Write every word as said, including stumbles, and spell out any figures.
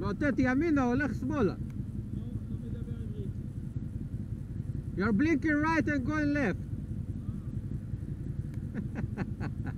מאותת ימינה, הולך שמאלה. You're blinking right and going left.